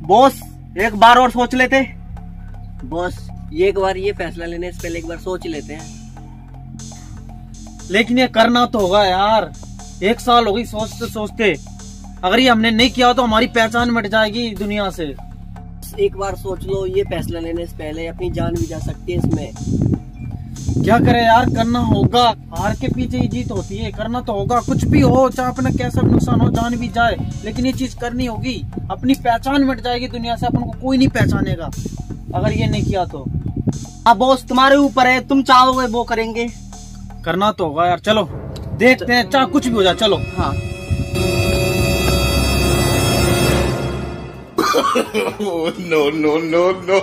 Boss एक बार और सोच लेते। बॉस ये एक बार ये फैसला लेने से पहले एक बार सोच लेते हैं। लेकिन ये करना तो होगा यार, 1 साल हो गई सोचते सोचते। अगर ये हमने नहीं किया तो हमारी पहचान मिट जाएगी दुनिया से। एक बार सोच लो, ये फैसला लेने से पहले अपनी जान भी जा सकती है इसमें। क्या करे यार, करना होगा। हार के पीछे ही जीत होती है, करना तो होगा। कुछ भी हो, चाहे अपना कैसा नुकसान हो, जान भी जाए, लेकिन ये चीज करनी होगी। अपनी पहचान मिट जाएगी दुनिया से, अपन को कोई नहीं पहचानेगा अगर ये नहीं किया तो। हाँ बॉस तुम्हारे ऊपर है, तुम चाहोगे वो करेंगे। करना तो होगा यार, चलो देखते हैं, चाहे कुछ भी हो जाए। चलो हाँ। No, no, no, no.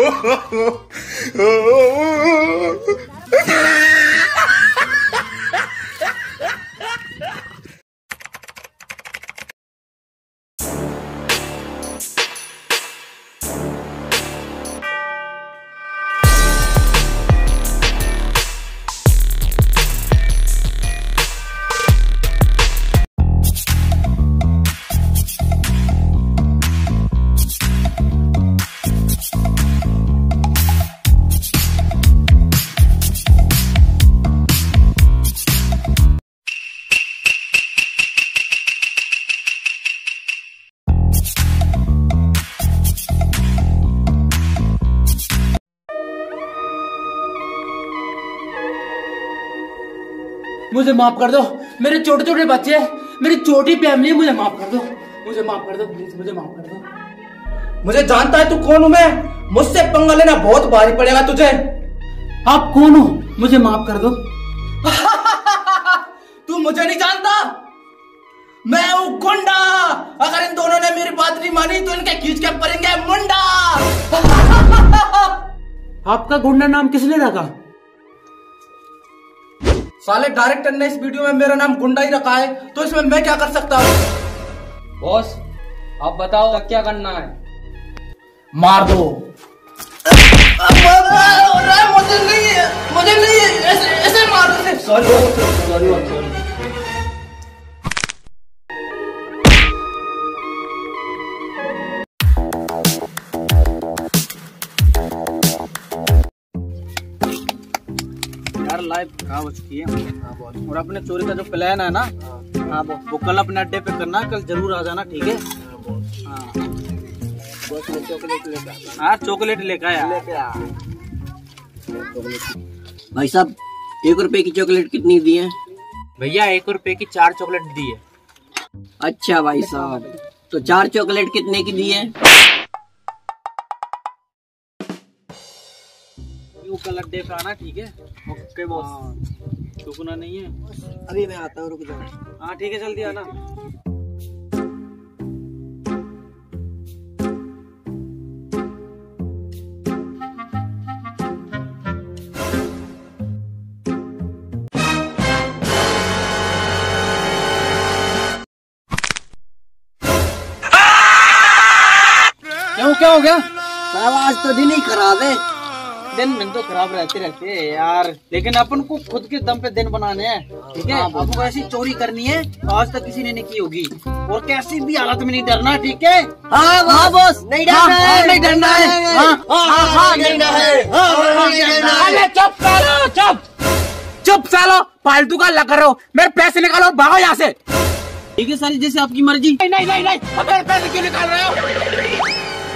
मुझे माफ कर दो, मेरे छोटे छोटे बच्चे, मेरी छोटी फैमिली, मुझे माफ कर दो, मुझे माफ कर दो प्लीज, मुझे माफ कर दो। मुझे जानता है तू कौन हूं मैं, मुझसे पंगा लेना बहुत भारी पड़ेगा तुझे। आप कौन हो, मुझे माफ कर दो। तू मुझे नहीं जानता, मैं हूं गुंडा। अगर इन दोनों ने मेरी बात नहीं मानी तो इनके खींच के पड़ेंगे मुंडा। आपका गुंडा नाम किसने रखा? साले डायरेक्टर ने इस वीडियो में मेरा नाम गुंडा ही रखा है, तो इसमें मैं क्या कर सकता हूँ? बॉस आप बताओ क्या करना है? मार दो। मुझे नहीं ऐसे मार दो। सॉरी। यार लाइफ खराब हो चुकी है। और अपने चोरी का जो प्लान है ना, हाँ वो कल अपने अड्डे पे करना, कल जरूर आ जाना, ठीक है? हाँ चॉकलेट लेकर। हाँ चॉकलेट लेकर आया। भाई साहब 1 रुपए की चॉकलेट कितनी दी है? भैया 1 रुपए की 4 चॉकलेट दी है। अच्छा भाई साहब, तो 4 चॉकलेट कितने की दी है? कल अड्डे पे आना, ठीक है? Okay boss. रुकना नहीं है। अभी मैं आता हूँ, रुक जाओ। हाँ ठीक है, जल्दी आना। क्या हो गया? आज तो दिन ही खराब है। दिन तो खराब रहते हैं यार, लेकिन अपन को खुद के दम पे दिन बनाने हैं, ठीक है? अपन को ऐसी चोरी करनी है आज तक किसी ने नहीं की होगी, और कैसी भी हालत में नहीं डरना, ठीक है? हाँ बॉस, नहीं डरना है, नहीं डरना है। चुप सालो, फालतू का लग रहे हो, मेरे पैसे निकालो, भागो यहाँ से। ठीक है सारी, जैसे आपकी मर्जी। नहीं, मेरे पैसे क्यों निकाल रहे हो?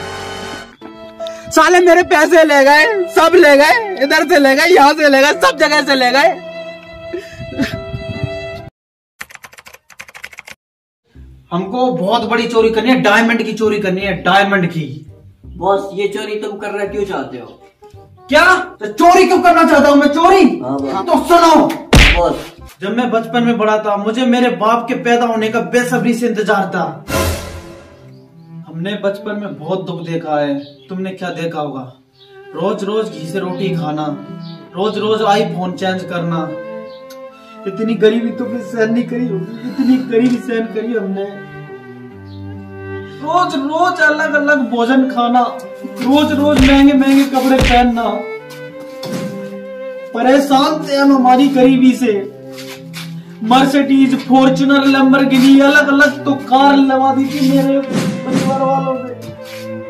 साले मेरे पैसे ले गए, सब ले गए, इधर से ले गए, यहाँ से ले गए, सब जगह से ले गए। हमको बहुत बड़ी चोरी करनी है, डायमंड की चोरी करनी है, डायमंड की। बॉस ये चोरी तुम करना क्यों चाहते हो? क्या? तो चोरी क्यों करना चाहता हूँ मैं? चोरी? हाँ तो सुनो बॉस, जब मैं बचपन में बड़ा था, मुझे मेरे बाप के पैदा होने का बेसब्री से इंतजार था। हमने बचपन में बहुत दुख देखा है, तुमने क्या देखा होगा? रोज रोज घी से रोटी खाना, रोज रोज आईफोन चेंज करना। इतनी गरीबी तुमने सहन नहीं करी होगी, इतनी गरीबी सहन करी हमने। रोज रोज अलग अलग भोजन खाना, रोज रोज महंगे महंगे कपड़े पहनना। परेशान थे हम हमारी गरीबी से। मर्सिडीज, फॉर्च्यूनर, लैम्बोर्गिनी, अलग अलग तो कार लगा दी थी मेरे परिवार वालों ने।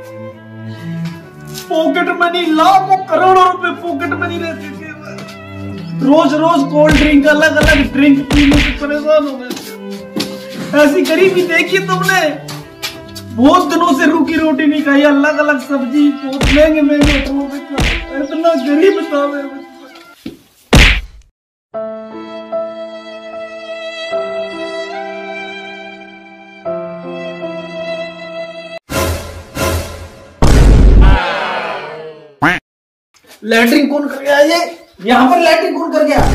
पॉकेट मनी लाखों करोड़ों रुपए पॉकेट मनी रहती थी। रोज रोज कोल्ड ड्रिंक अलग अलग ड्रिंक पीने से परेशान हो गए। ऐसी गरीबी देखी तुमने? बहुत दिनों से रूखी रोटी नहीं खाई, अलग अलग सब्जी बहुत महंगे महंगे होटलों में खा, इतना गरीब था मैं। लैट्रिन कौन कर गया? ये यहाँ पर लैट्रिन कौन कर गया?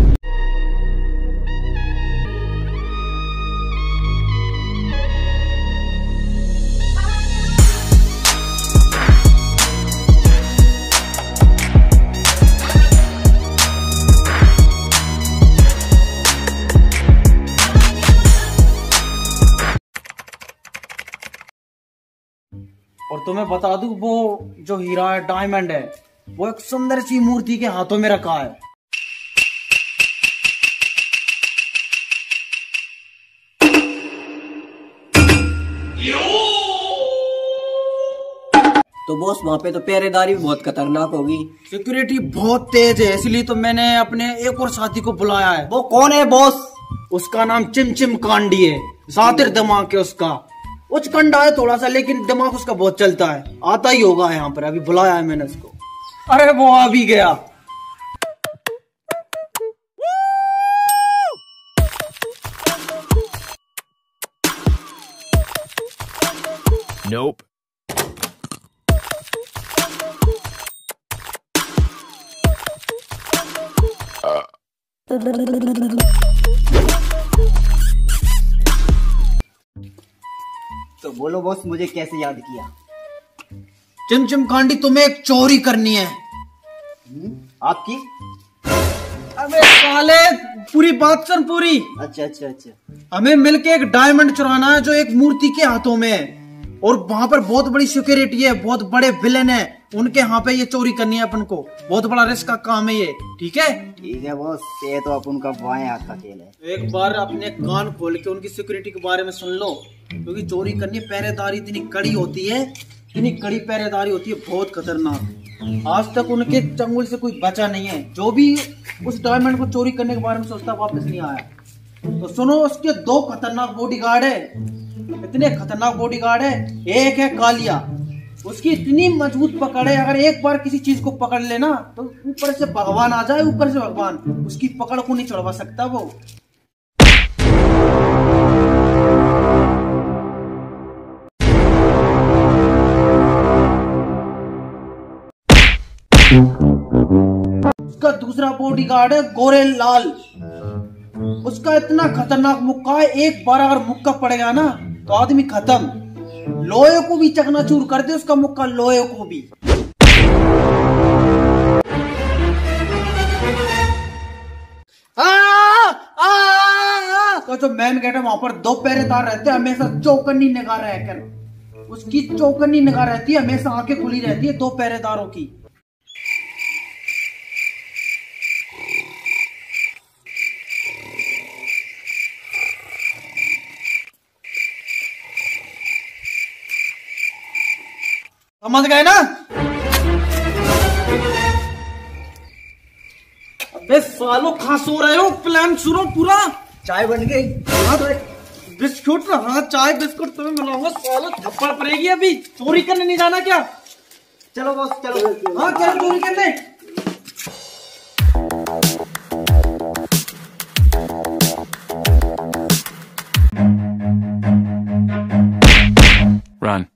और तुम्हें बता दूं, वो जो हीरा है, डायमंड है, वो एक सुंदर सी मूर्ति के हाथों में रखा है। तो बॉस वहाँ पे तो पहरेदारी भी बहुत खतरनाक होगी। सिक्योरिटी बहुत तेज है, इसलिए तो मैंने अपने एक और साथी को बुलाया है। वो कौन है बॉस? उसका नाम चिमचिम कांडी है। सातिर दिमाग है उसका, उचकंडा है थोड़ा सा, लेकिन दिमाग उसका बहुत चलता है। आता ही होगा यहाँ पर, अभी बुलाया है मैंने उसको। अरे वो आ भी गया। Nope. तो बोलो बॉस, मुझे कैसे याद किया? चिमचिम कांडी, तुम्हें एक चोरी करनी है। आपकी? अबे साले, पूरी बात सुन पूरी। अच्छा अच्छा अच्छा। हमें मिलके एक डायमंड चुराना है जो एक मूर्ति के हाथों में है, और वहां पर बहुत बड़ी सिक्योरिटी है, बहुत बड़े विलेन है, उनके यहाँ पे ये चोरी करनी है अपन को। बहुत बड़ा रिस्क का काम है ये, ठीक है? ठीक है बॉस, ये तो अपन का बाएं हाथ का खेल है। एक बार अपने कान खोल के उनकी सिक्योरिटी के बारे में सुन लो, क्योंकि चोरी करनी, पहरेदारी इतनी कड़ी होती है, इतनी कड़ी पहरेदारी होती है, बहुत खतरनाक। आज तक उनके चंगुल से कोई बचा नहीं है। जो भी उस डायमंड को चोरी करने के बारे में सोचता वापस नहीं आया। तो सुनो, उसके दो खतरनाक बॉडीगार्ड है, इतने खतरनाक बॉडीगार्ड है। एक है कालिया, उसकी इतनी मजबूत पकड़ है, अगर एक बार किसी चीज को पकड़ लेना तो ऊपर से भगवान आ जाए, ऊपर से भगवान, उसकी पकड़ को नहीं छुड़वा सकता वो। उसका दूसरा बॉडीगार्ड है गोरे लाल। उसका इतना खतरनाक मुक्का है, एक बार अगर मुक्का पड़ गया ना तो आदमी खत्म। लोहे को भी चकनाचूर कर दे उसका मुक्का, लोहे को भी। तो जो मैन गेट है वहां पर दो पहरेदार रहते हैं, हमेशा चौकन्नी निगाह रहकर, उसकी चौकन्नी निगाह रहती है, हमेशा आंखें खुली रहती है दो पहरेदारों की। समझ गए ना? अबे सालों, कहां सो रहे हो? प्लान सुनो पूरा। चाय बन गई? हाँ, बिस्कुट, हाँ चाय बिस्कुट तुम्हें मिलाऊंगा। सालों थप्पड़ पड़ेगी अभी। चोरी करने नहीं जाना क्या? चलो बॉस चलो। हाँ चलो चोरी करने। Run.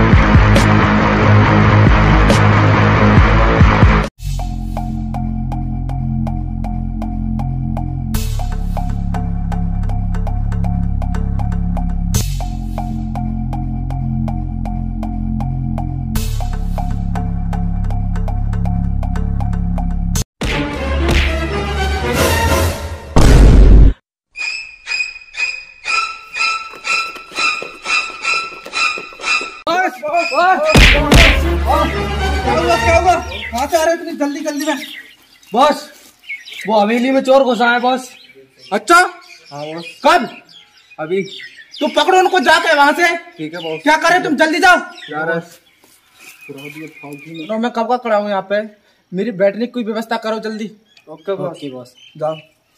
कहाँ से आ रहे हो इतनी जल्दी जल्दी में? बॉस, वो हवेली में चोर घुसा है बॉस। अच्छा? हाँ बॉस। कब? अभी। तो पकड़ो उनको जाके वहां से। ठीक है बॉस। क्या करे तुम, जल्दी जाओ। यार मैं कब का खड़ा हूँ यहाँ पे, मेरी बैठने की कोई व्यवस्था करो जल्दी। Okay boss. जाओ।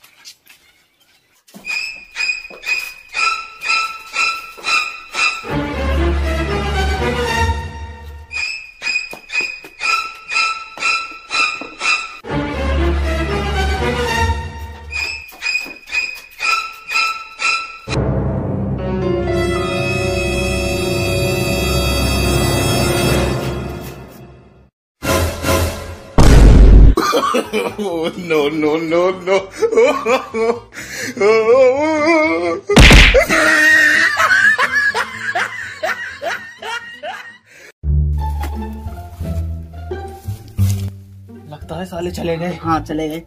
Oh, no, no, no, no. लगता है साले चले गए। हाँ चले गए।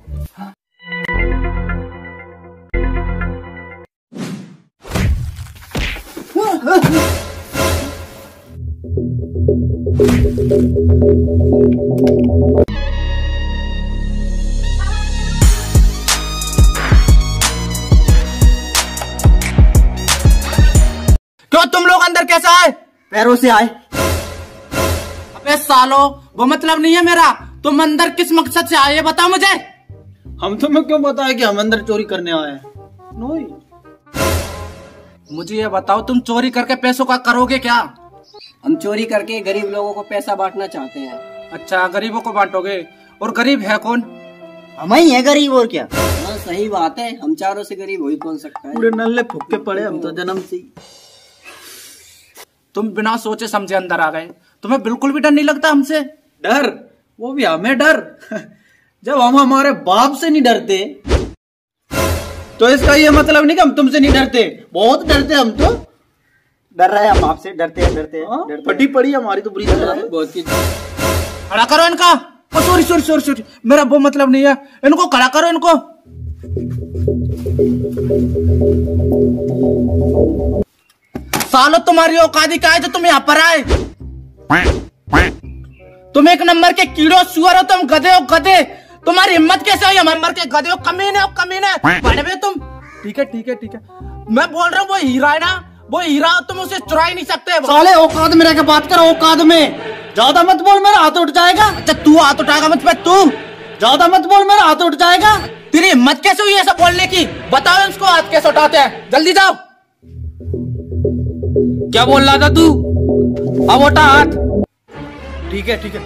क्यों तुम लोग अंदर कैसे आए? पैरों से आए। अबे सालो, वो मतलब नहीं है मेरा। तुम अंदर किस मकसद से आए, ये बताओ मुझे। हम तुम्हें क्यों बताए कि हम अंदर चोरी करने आए हैं? नोई। मुझे ये बताओ, तुम चोरी करके पैसों का करोगे क्या? हम चोरी करके गरीब लोगों को पैसा बांटना चाहते हैं। अच्छा, गरीबों को बांटोगे। और गरीब है कौन? हम ही है गरीब, और क्या। हाँ सही बात है, हम चारों से गरीब हो ही कौन सकता है। पूरे नल्ले फुक्के पड़े हम तो जन्म से ही। तुम बिना सोचे समझे अंदर आ गए। तुम्हें बिल्कुल भी डर नहीं लगता हमसे? डर? वो भी हमें डर? जब हम हमारे बाप से नहीं डरते तो इसका ये मतलब नहीं कि हम तुमसे नहीं डरते। बहुत डरते हम तो। डर रहे हैं हम आपसे, डरते हैं फटी पड़ी हमारी तो बुरी तरह है। बहुत की। खड़ा करो इनका। सॉरी सॉरी सॉरी सॉरी, मेरा वो मतलब नहीं है। इनको खड़ा करो, इनको। सालो, तुम्हारी औकात क्या है जो तुम यहाँ पर आए? तुम एक नंबर के कीड़ो सुअर हो, तुम गधे हो गधे। तुम्हारी हिम्मत कैसे हुई हमारे नंबर के गधे हो? कमीने हो कमीने, बड़े तुम। ठीक है ठीक है ठीक है, मैं बोल रहा हूँ वो हीरा है ना, वो हीरा, तुम उसे चुरा ही नहीं सकते। साले औकात में रह के बात करो, औकात में। ज्यादा मत बोल, मेरा हाथ उठ जाएगा। अच्छा तू हाथ उठाएगा मुझ पे? तू ज्यादा मत बोल, मेरा हाथ उठ जाएगा। तेरी हिम्मत कैसे हुई ऐसा बोलने की? बताओ उसको हाथ कैसे उठाते हैं, जल्दी जाओ। क्या बोल रहा था तू? अब उठा हाथ। ठीक है ठीक है।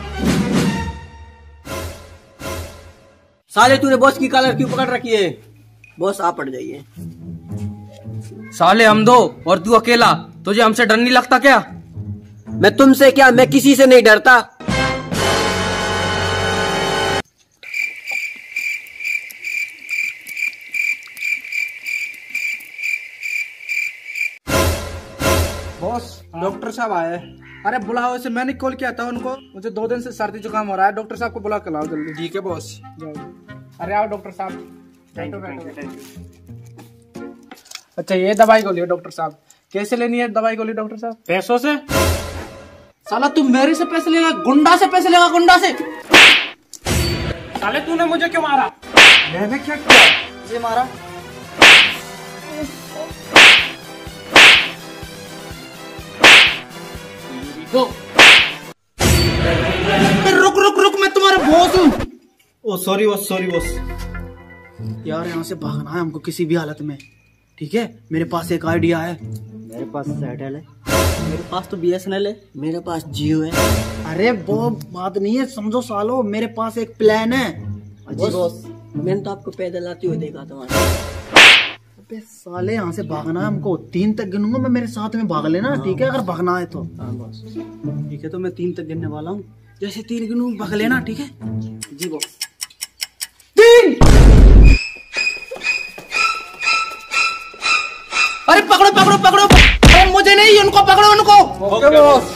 साले तूने बॉस की कॉलर क्यों पकड़ रखी है? बॉस आप पड़ जाइए। साले हम दो और तू अकेला, तुझे हमसे डर नहीं लगता क्या? मैं तुमसे क्या, मैं किसी से नहीं डरता। बॉस, डॉक्टर साहब आए। अरे बुलाओ इसे, मैंने कॉल किया था उनको। मुझे 2 दिन से सर्दी जुकाम हो रहा है, डॉक्टर साहब को बुला के लाओ जल्दी। ठीक है बॉस, जाओ। अरे आओ डॉक्टर साहब। अच्छा ये दवाई गोली है डॉक्टर साहब। कैसे लेनी है दवाई गोली डॉक्टर साहब? पैसों से। साला तू मेरे से पैसे लेगा? गुंडा से पैसे लेगा, गुंडा से। साले तूने मुझे क्यों मारा? मैंने क्या किया? मुझे मारा। रुक रुक रुक, मैं तुम्हारा बॉस हूँ। Oh sorry boss, sorry boss. यार यहाँ से भागना है हमको किसी भी हालत में, ठीक है? मेरे पास एक आइडिया है। मेरे पास एयरटेल है, मेरे पास तो BSNL है, मेरे पास जियो है। अरे वो बात नहीं है, समझो सालो, मेरे पास एक प्लान है। बॉस मैंने तो आपको पैदल आते हुए देखा था। अबे साले यहाँ से भागना है हमको। 3 तक गिनूंगा मैं, मेरे साथ में भाग लेना, ठीक है? अगर भागना है तो। हाँ बॉस। ठीक है, तो मैं 3 तक गिनने वाला हूँ। जैसे 3 गिनूं भाग लेना, ठीक है? जी बॉस। 3। अरे पकड़ो पकड़ो पकड़ो, अरे मुझे नहीं, उनको पकड़ो, उनको। Okay boss.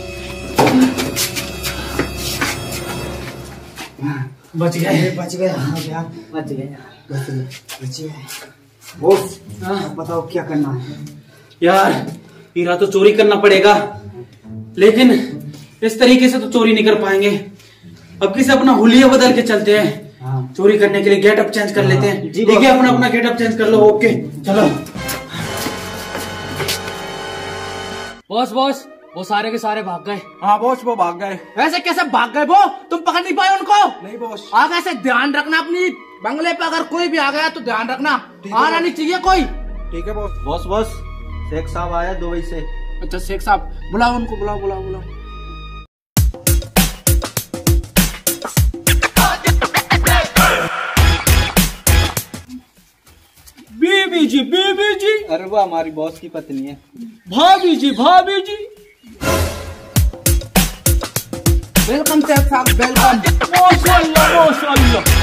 बच गए, बच गए। हाँ यार, बच गए, बच गए। बॉस बताओ क्या करना है? यार हीरा तो चोरी करना पड़ेगा, लेकिन इस तरीके से तो चोरी नहीं कर पाएंगे। अब किसी अपना हुलिया बदल के चलते हैं। चोरी करने के लिए गेटअप चेंज कर लेते हैं। ठीक है, अपना अपना गेटअप चेंज कर लो। ओके चलो। बॉस बॉस, वो सारे के सारे भाग गए। हाँ बॉस, वो भाग गए। ऐसे कैसे भाग गए वो? तुम पकड़ नहीं पाए उनको? नहीं बॉस। आगे से ध्यान रखना, अपनी बंगले पे अगर कोई भी आ गया तो ध्यान रखना, आना नहीं चाहिए कोई। ठीक है बॉस। बॉस बॉस, शेख साहब आया दुबई से। अच्छा शेख साहब, बुलाओ उनको, बुलाओ बुलाओ बुलाओ। बीबी जी, बीबी जी। अरे वो हमारी बॉस की पत्नी है। भाभी जी, भाभी जी। वेलकम शेख साहब, वेलकम। माशाअल्लाह, माशाअल्लाह।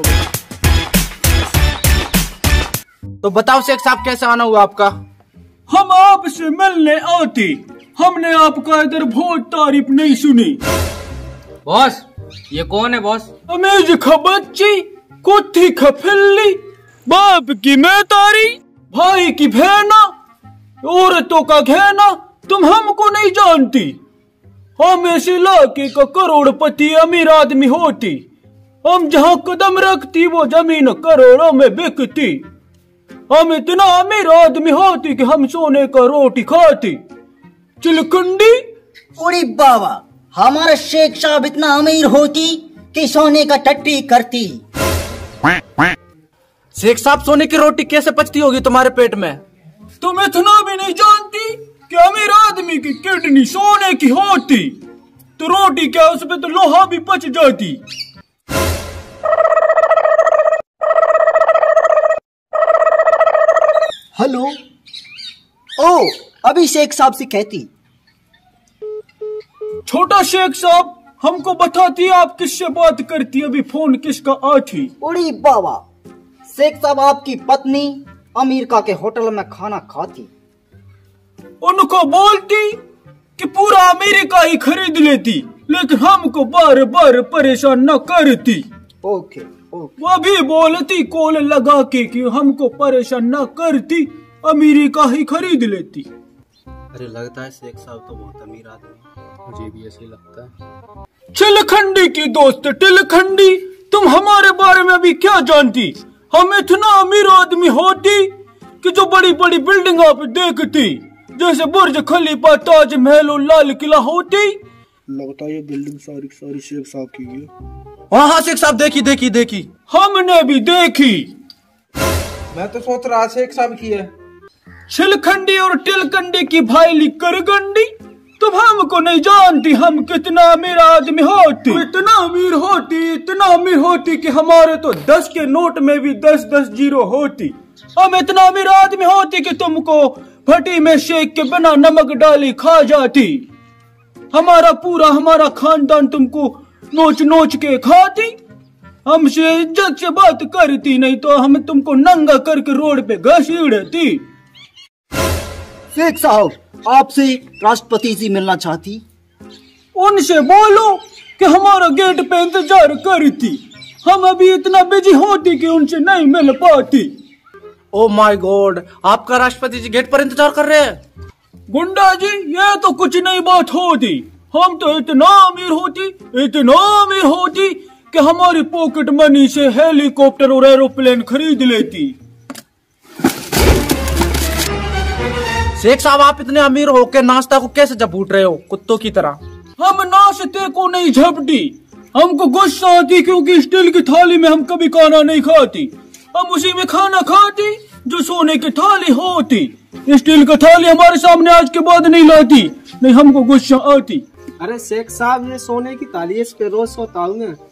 तो बताओ शेख साहब, कैसे आना हुआ आपका? हम आपसे मिलने आते, हमने आपका इधर बहुत तारीफ नहीं सुनी। बॉस, ये कौन है बॉस? अमेज खबच्ची, कुत्थी खफिल्ली, बाप की मैतारी, भाई की बहना, औरतों का घेना, तुम हमको नहीं जानती। हम इस इलाके का करोड़पति अमीर आदमी होती। हम जहाँ कदम रखती वो जमीन करोड़ों में बिकती। हम इतना अमीर आदमी होती कि हम सोने का रोटी खाती। चिलकुंडी। उड़ी बाबा, हमारा शेख साहब इतना अमीर होती कि सोने का टट्टी करती। शेख साहब, सोने की रोटी कैसे पचती होगी तुम्हारे पेट में? तुम इतना भी नहीं जानती कि अमीर आदमी की किडनी सोने की होती तो रोटी क्या, उसमें तो लोहा भी पच जाती। हेलो। ओ, अभी शेख साहब से कहती। छोटा शेख साहब, हमको बताती आप किससे बात करती, अभी फोन किसका आती। उड़ी बाबा, शेख साहब आपकी पत्नी अमेरिका के होटल में खाना खाती। उनको बोलती कि पूरा अमेरिका ही खरीद लेती, लेकिन हमको बार बार परेशान न करती। Okay okay. वो भी बोलती कॉल लगा के कि हमको परेशान न करती, अमेरिका ही खरीद लेती। अरे लगता है शेख साहब तो बहुत अमीर आदमी है। मुझे भी ऐसे ही लगता है। चिलखंडी की दोस्त टिलखंडी, तुम हमारे बारे में अभी क्या जानती? हम इतना अमीर आदमी होती कि जो बड़ी बड़ी बिल्डिंग आप देखती, जैसे बुर्ज खलीफा, ताजमहल और लाल किला होती। लगता है ये बिल्डिंग सारी सारी शेख साहब की है। हाँ हाँ शेख साहब, देखी देखी देखी। हमने भी देखी। मैं तो सोच रहा शेख साहब की है। छिलखंडी और टिलखंडी की भाईली करगंडी, तुम हमको नहीं जानती हम कितना अमीर आदमी होती। इतना अमीर होती, इतना अमीर होती कि हमारे तो 10 के नोट में भी 10-10 जीरो होती। हम इतना अमीर आदमी होती कि तुमको भट्टी में शेक के बिना नमक डाली खा जाती। हमारा खानदान तुमको नोच नोच के खाती। हमसे इज्जत से बात करती, नहीं तो हम तुमको नंगा करके रोड पे घसीड़ती। शेख साहब, आपसे राष्ट्रपति जी मिलना चाहती। उनसे बोलो कि हमारा गेट पे इंतजार करती। हम अभी इतना बिजी होती कि उनसे नहीं मिल पाती। ओ माय गॉड, आपका राष्ट्रपति जी गेट पर इंतजार कर रहे हैं। गुंडा जी, ये तो कुछ नई बात होती। हम तो इतना अमीर होती कि हमारी पॉकेट मनी से हेलीकॉप्टर और एरोप्लेन खरीद लेती। शेख साहब, आप इतने अमीर होकर नाश्ता को कैसे झपूट रहे हो कुत्तों की तरह? हम नाश्ते को नहीं झपटी, हमको गुस्सा आती क्योंकि स्टील की थाली में हम कभी खाना नहीं खाती। हम उसी में खाना खाती जो सोने की थाली होती। स्टील की थाली हमारे सामने आज के बाद नहीं लाती, नहीं हमको गुस्सा आती। अरे शेख साहब, ये सोने की थाली है, इस पे रोज सोता हूँ मैं।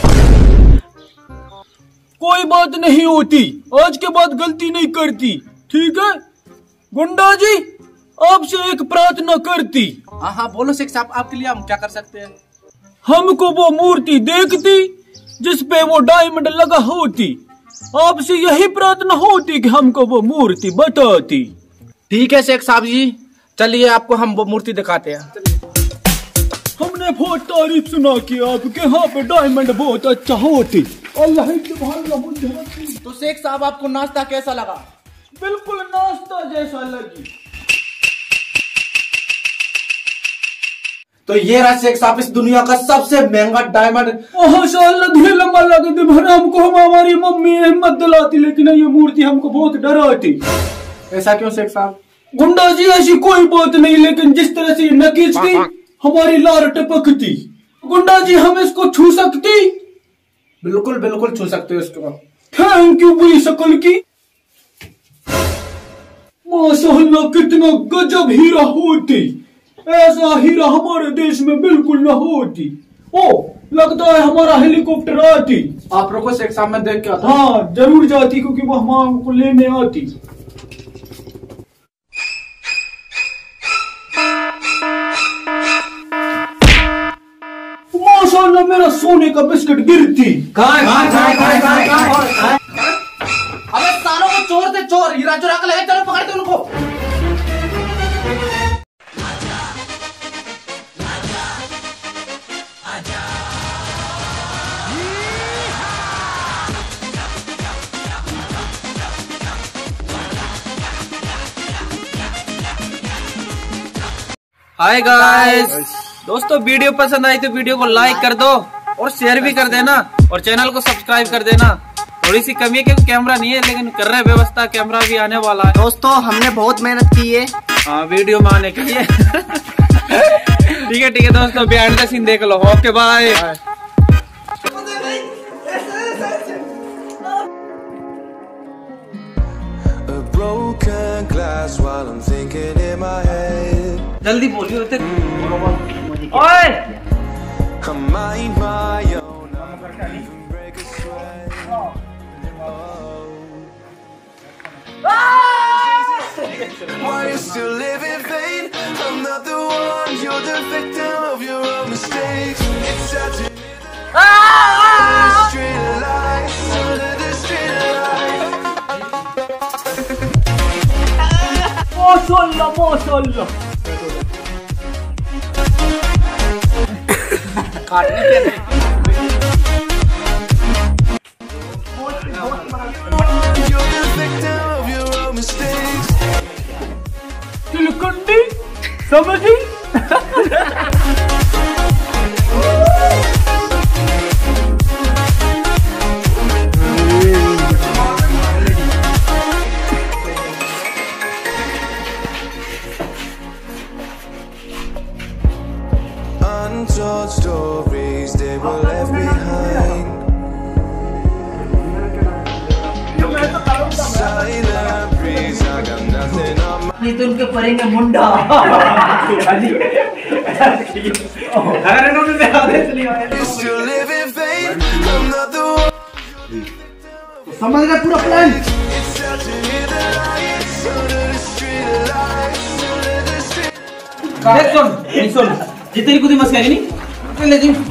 कोई बात नहीं होती, आज के बाद गलती नहीं करती, ठीक है? गुंडा जी, आपसे एक प्रार्थना करती। हाँ हाँ बोलो शेख साहब, आपके लिए हम क्या कर सकते हैं? हमको वो मूर्ति देखती जिसपे वो डायमंड लगा होती। आपसे यही प्रार्थना होती कि हमको वो मूर्ति बताती। ठीक है शेख साहब जी, चलिए आपको हम वो मूर्ति दिखाते हैं। हमने बहुत तारीफ सुना कि आपके यहाँ पे डायमंड बहुत अच्छा होती। अल्लाह मुझे। तो शेख साहब, आपको नाश्ता कैसा लगा? बिल्कुल नाश्ता जैसा लगी। तो ये रहा शेख साहब, इस दुनिया का सबसे महंगा डायमंड। लंबा लगे भरे हमको, हमारी मम्मी हिम्मत दिलाती, लेकिन ये मूर्ति हमको बहुत डराती। ऐसा क्यों शेख साहब? गुंडा जी ऐसी कोई बात नहीं, लेकिन जिस तरह से न खींचती हमारी लार टपकती। गुंडा जी हम इसको छू सकती? बिल्कुल बिल्कुल छू सकते हो इसको। थैंक यू बुरी शक्ल की। माशाअल्लाह कितना गजब हीरा होती, ऐसा हीरा हमारे देश में बिल्कुल न होती। ओ लगता है हमारा हेलीकॉप्टर आती। आप रुको शेख साहब में देख के आता। हाँ जरूर जाती, क्योंकि वो हमको लेने आती। माशाअल्लाह मेरा सोने का बिस्किट गिरती। अबे सालों को चोर थे चोर, हीरा चुरा के ले, चलो पकड़ते उनको। हाय गाइस, दोस्तों वीडियो पसंद आई तो वीडियो को लाइक कर दो और शेयर भी कर देना और चैनल को सब्सक्राइब कर देना। थोड़ी सी कमी है क्योंकि कैमरा नहीं है, लेकिन कर रहे व्यवस्था, कैमरा भी आने वाला है। दोस्तों हमने बहुत मेहनत की है हाँ वीडियो में आने के लिए। ठीक है दोस्तों, बिहाइंड द सीन देख लो। Okay bye. Broken glass while I'm thinking in my head. जल्दी बोलिए ऋतिक। ओए I mind my own. I don't even break a sweat. Why you still live in vain? I'm not the one. You're the victim of your own mistakes. It's sad to under the street lights, under the street lights. माशाअल्लाह माशाअल्लाह। You're the victim of your own mistakes. तिलकुंडी समझी? Untold stories they were left behind. Silent breeze, I got nothing on my. नहीं तो उनके परेंगे मुंडा। You still live in vain. I'm not the one. समझ गए पूरा plan. It's sad to hear the lights under the street lights, under the street. सुन जितनी खुद मस्का है नहीं ले जी।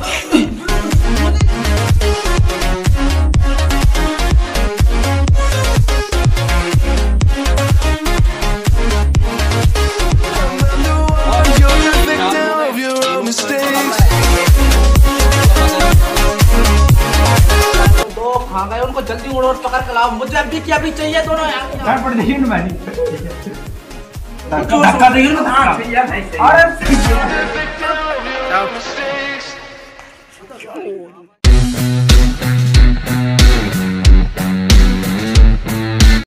You're the victim of your own mistakes. दो खा गए, उनको जल्दी उड़ो और पकड़ के लाओ। मुझे अभी क्या भी चाहिए दोनों यार। पड़ देखिए ना मैंने धक्का देखिए ना। You're the victim of your own mistakes.